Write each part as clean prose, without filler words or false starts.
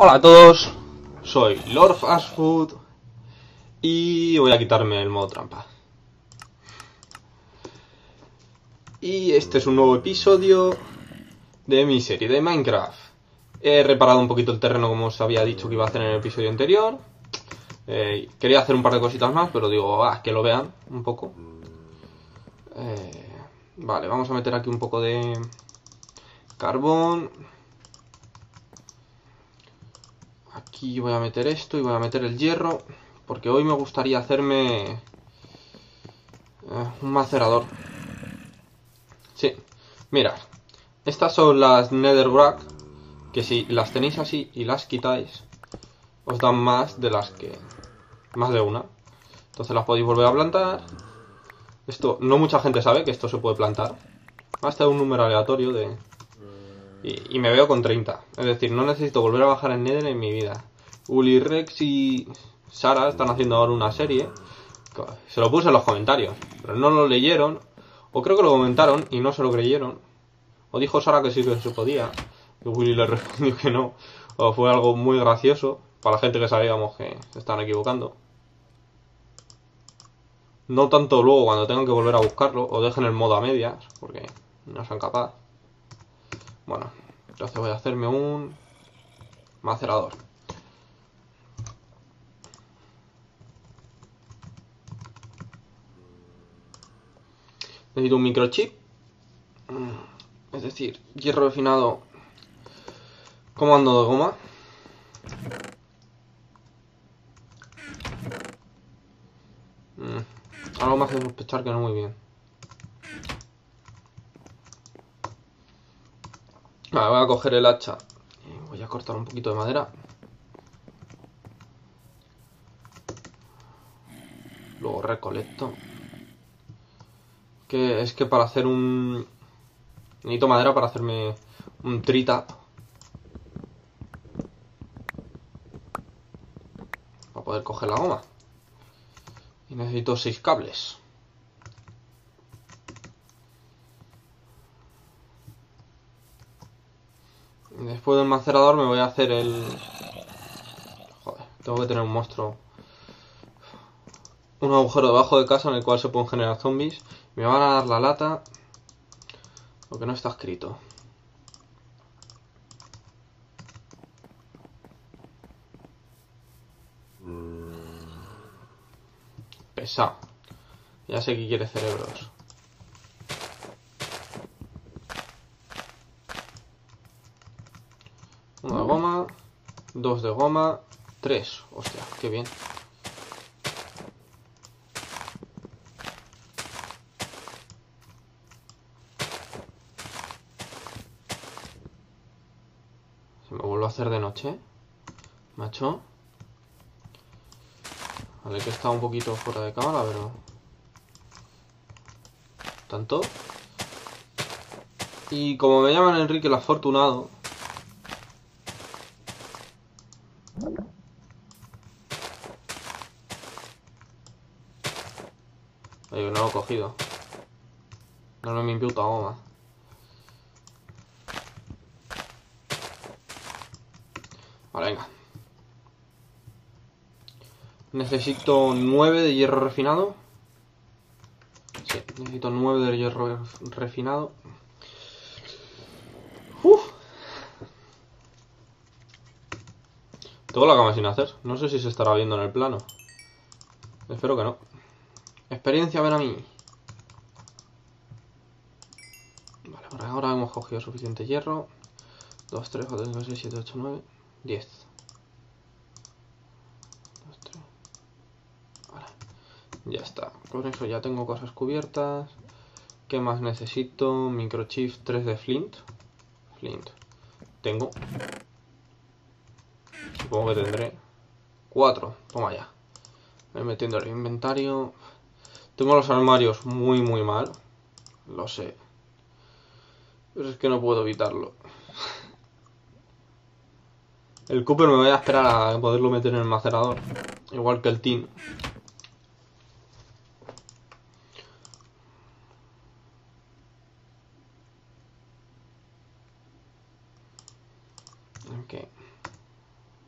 Hola a todos, soy Lord Fast Food y voy a quitarme el modo trampa. Y este es un nuevo episodio de mi serie de Minecraft. He reparado un poquito el terreno como os había dicho que iba a hacer en el episodio anterior. Quería hacer un par de cositas más, pero digo, que lo vean un poco. Vale, vamos a meter aquí un poco de carbón. Aquí voy a meter esto y voy a meter el hierro, porque hoy me gustaría hacerme un macerador. Sí, mirad, estas son las Netherrack, que si las tenéis así y las quitáis, os dan más de las que... más de una. Entonces las podéis volver a plantar. Esto, no mucha gente sabe que esto se puede plantar. Hasta un número aleatorio de... Y me veo con 30. Es decir, no necesito volver a bajar el Nether en mi vida. Uli Rex y Sara están haciendo ahora una serie. Se lo puse en los comentarios, pero no lo leyeron. O creo que lo comentaron y no se lo creyeron. O dijo Sara que sí que se podía. Y Willy le respondió que no. O fue algo muy gracioso para la gente que sabíamos que se estaban equivocando. No tanto luego cuando tengan que volver a buscarlo o dejen el modo a medias, porque no son capaces. Bueno, entonces voy a hacerme un macerador. Necesito un microchip. Es decir, hierro refinado, comando de goma. Algo más que sospechar que no muy bien. Vale, voy a coger el hacha y voy a cortar un poquito de madera. Luego recolecto. Que es que para hacer un... necesito madera para hacerme un trita. Para poder coger la goma. Y necesito 6 cables. Y después del macerador me voy a hacer el... Joder, tengo que tener un monstruo. Un agujero debajo de casa en el cual se pueden generar zombies. Me van a dar la lata. Lo que no está escrito. Pesado. Ya sé que quiere cerebros. Uno de goma. 2 de goma. 3. Hostia, qué bien. Se me vuelve a hacer de noche. Macho. Vale, que está un poquito fuera de cámara, pero... tanto. Y como me llaman Enrique el Afortunado... Oye, no lo he cogido. No me imputa goma. Vale, venga. Necesito 9 de hierro refinado. Sí, necesito 9 de hierro refinado. Tengo la cama sin hacer. No sé si se estará viendo en el plano. Espero que no. Experiencia, ven a mí. Vale, por ahora hemos cogido suficiente hierro. 2, 3, 4, 5, 6, 7, 8, 9, 10. 2, 3. Vale. Ya está. Con eso ya tengo cosas cubiertas. ¿Qué más necesito? Microchip 3 de flint. Flint. Tengo. Supongo que tendré 4. Toma ya. Voy metiendo el inventario. Tengo los armarios muy mal. Lo sé. Pero es que no puedo evitarlo. El Cooper me voy a esperar a poderlo meter en el macerador. Igual que el Tin. Ok.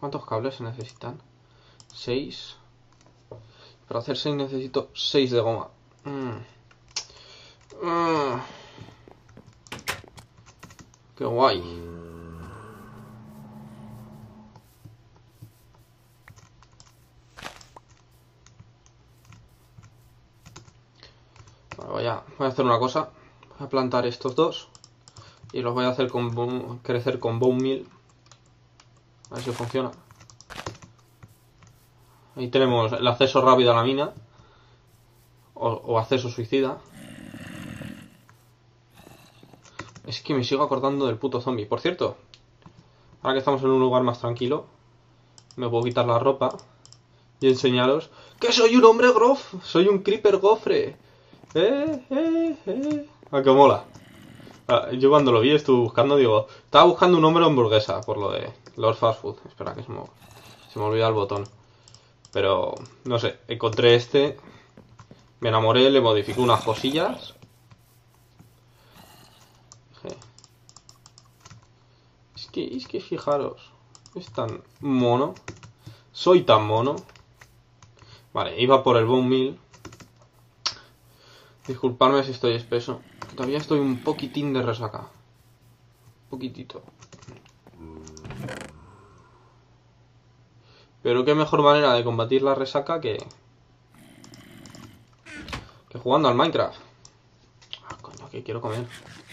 ¿Cuántos cables se necesitan? 6. Para hacer 6 necesito 6 de goma. Qué guay. Vale, voy a hacer una cosa. Voy a plantar estos dos. Y los voy a hacer crecer con bone meal. A ver si funciona. Ahí tenemos el acceso rápido a la mina. O acceso suicida. Es que me sigo acordando del puto zombie. Por cierto, ahora que estamos en un lugar más tranquilo, me puedo quitar la ropa y enseñaros que soy un hombre grof. Soy un creeper gofre. Ah, que mola. Yo cuando lo vi estuve buscando, estaba buscando un hombre hamburguesa por lo de los fast food. Espera que se me olvida el botón. Pero, no sé, encontré este. Me enamoré, le modificé unas cosillas. Es que fijaros. Es tan mono. Soy tan mono. Vale, iba por el bone meal. Disculpadme si estoy espeso. Todavía estoy un poquitín de resaca. Un poquitito. Pero qué mejor manera de combatir la resaca que jugando al Minecraft. Ah, coño, que quiero comer.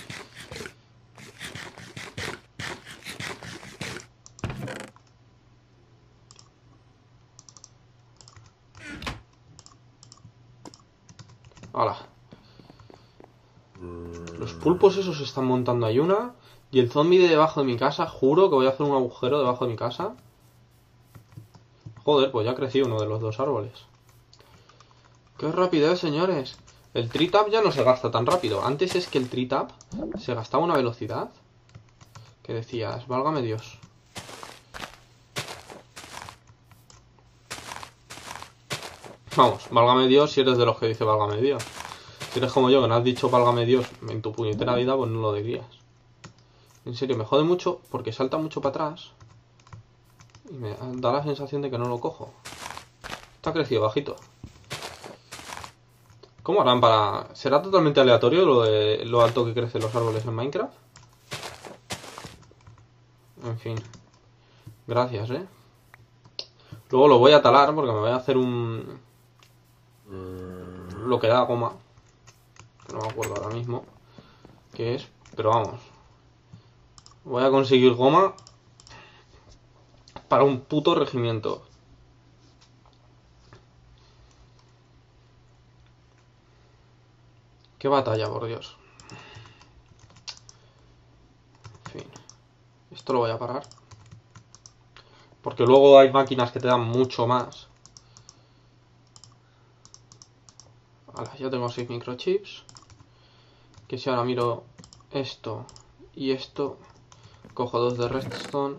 Hala. Los pulpos esos se están montando ahí una. Y el zombie de debajo de mi casa, juro que voy a hacer un agujero debajo de mi casa. Joder, pues ya ha crecido uno de los dos árboles. ¡Qué rapidez, señores! El tree tap ya no se gasta tan rápido. Antes es que el tree tap se gastaba una velocidad que decías, válgame Dios. Vamos, válgame Dios si eres de los que dice válgame Dios. Si eres como yo, que no has dicho válgame Dios en tu puñetera vida, pues no lo dirías. En serio, me jode mucho porque salta mucho para atrás. Y me da la sensación de que no lo cojo. Está crecido bajito. ¿Cómo harán para...? ¿Será totalmente aleatorio lo de lo alto que crecen los árboles en Minecraft? En fin. Gracias, Luego lo voy a talar porque me voy a hacer un... lo que da goma. No me acuerdo ahora mismo qué es, pero vamos. Voy a conseguir goma para un puto regimiento. Qué batalla, por Dios. En fin. Esto lo voy a parar. Porque luego hay máquinas que te dan mucho más. Vale, ya tengo 6 microchips. Que si ahora miro esto y esto, cojo 2 de redstone.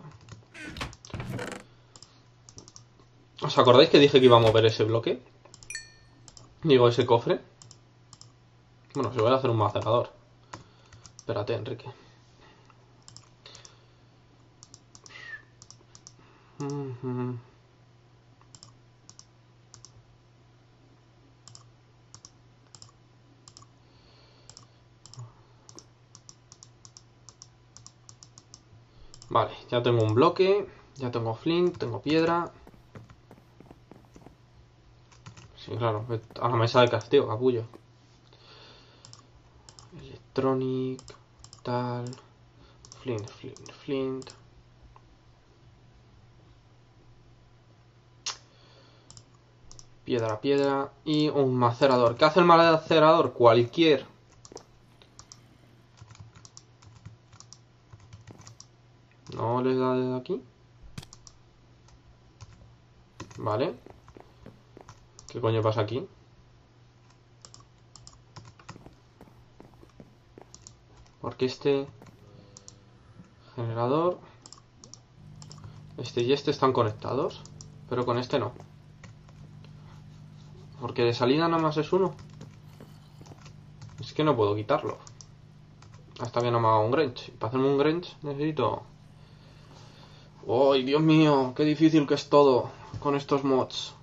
¿Os acordáis que dije que iba a mover ese bloque? Digo, ese cofre. Bueno, se voy a hacer un macerador. Espérate, Enrique. Vale, ya tengo un bloque. Ya tengo flint, tengo piedra. Sí, claro, a la mesa de castigo, capullo. Electronic, tal. Flint. Piedra. Y un macerador. ¿Qué hace el macerador? Cualquier. ¿No les da desde aquí? Vale. ¿Qué coño pasa aquí? Porque este generador, este y este están conectados, pero con este no. Porque de salida nada más es uno. Es que no puedo quitarlo hasta que no me haga un Grange. Para hacerme un Grange necesito ¡Ay, Dios mío! ¡Qué difícil que es todo con estos mods!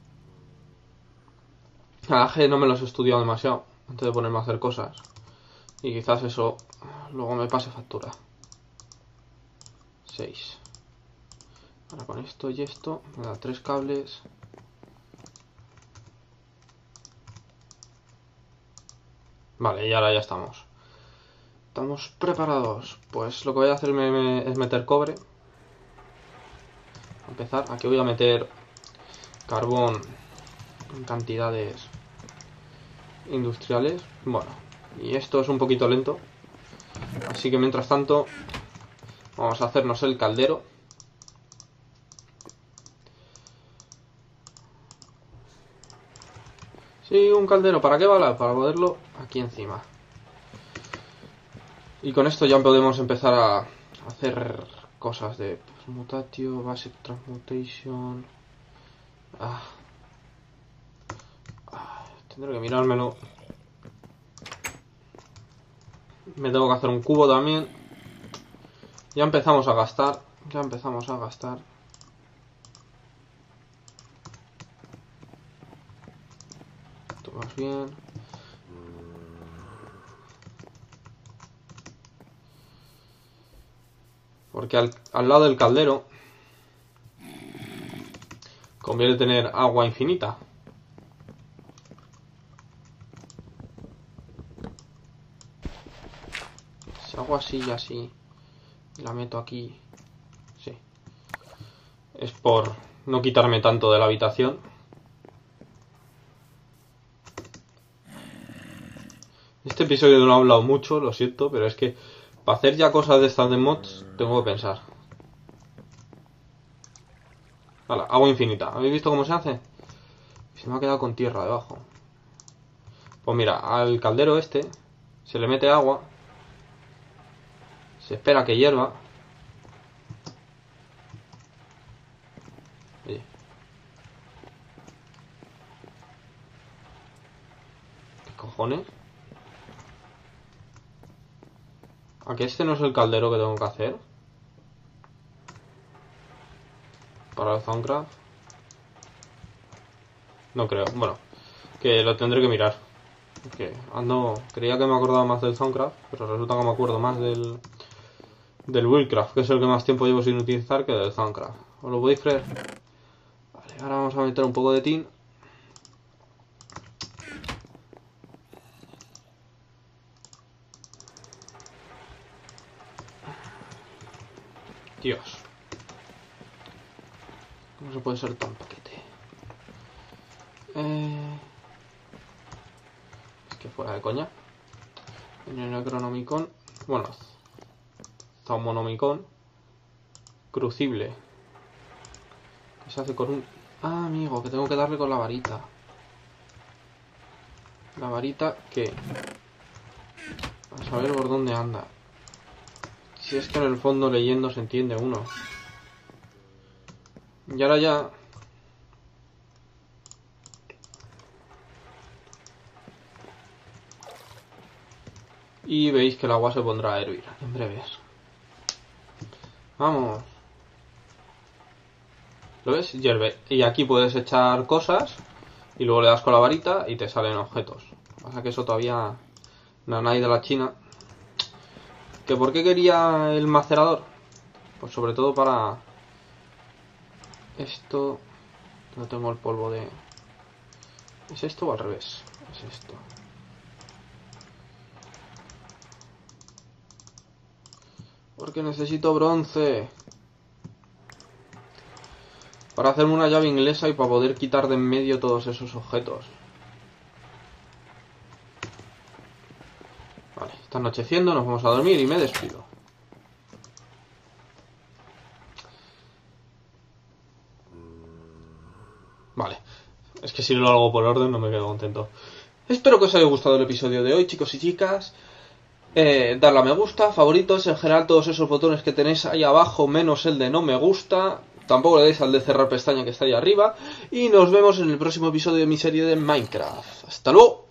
A G no me los he estudiado demasiado antes de ponerme a hacer cosas. Y quizás eso luego me pase factura. 6. Ahora con esto y esto, me da 3 cables. Vale, y ahora ya estamos. Estamos preparados. Pues lo que voy a hacer es meter cobre. A empezar, aquí voy a meter carbón en cantidades industriales. Bueno, y esto es un poquito lento. Así que mientras tanto, vamos a hacernos el caldero. Sí, un caldero. ¿Para qué vale? Para ponerlo aquí encima. Y con esto ya podemos empezar a hacer cosas de mutatio, basic transmutation. Tendré que mirármelo. Me tengo que hacer un cubo también. Ya empezamos a gastar. Esto va bien. Porque al lado del caldero conviene tener agua infinita. Si hago así y así y la meto aquí, sí, es por no quitarme tanto de la habitación. Este episodio no he hablado mucho, lo siento, pero es que para hacer ya cosas de estas de mods tengo que pensar. Vale, agua infinita. ¿Habéis visto cómo se hace? Se me ha quedado con tierra debajo. Pues mira, al caldero este se le mete agua. Se espera que hierva. Oye. ¿Qué cojones? ¿A que este no es el caldero que tengo que hacer? Para el Thaumcraft. No creo. Bueno, que lo tendré que mirar. Porque creía que me acordaba más del Thaumcraft, pero resulta que me acuerdo más del Buildcraft, que es el que más tiempo llevo sin utilizar, que del Thaumcraft. ¿Os lo podéis creer? Vale, ahora vamos a meter un poco de tin. Dios. ¿Cómo se puede ser tan paquete? Es que fuera de coña. En el Necronomicon. Bueno. Zaumonomicon. Crucible. Que se hace con un... Ah, amigo, que tengo que darle con la varita. La varita que... A saber por dónde anda. Si es que en el fondo leyendo se entiende uno. Y ahora ya... Y veis que el agua se pondrá a hervir en breves. Vamos. ¿Lo ves? Hierve. Y aquí puedes echar cosas y luego le das con la varita y te salen objetos. Pasa que eso todavía... Nanay de la China. ¿Que por qué quería el macerador? Pues sobre todo para... Esto... No tengo el polvo de... ¿Es esto o al revés? Es esto. Porque necesito bronce. Para hacerme una llave inglesa y para poder quitar de en medio todos esos objetos. Vale, está anocheciendo, nos vamos a dormir y me despido. Vale, es que si lo hago por orden no me quedo contento. Espero que os haya gustado el episodio de hoy, chicos y chicas. Darle a me gusta, favoritos, en general todos esos botones que tenéis ahí abajo, menos el de no me gusta. Tampoco le deis al de cerrar pestaña que está ahí arriba. Y nos vemos en el próximo episodio de mi serie de Minecraft. ¡Hasta luego!